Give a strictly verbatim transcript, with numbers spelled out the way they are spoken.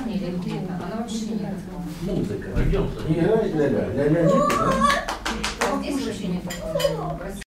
ресторане или где-то, она вообще нет. Музыка. Пойдем. Не играет ля-ля. Ля-ля нет, да?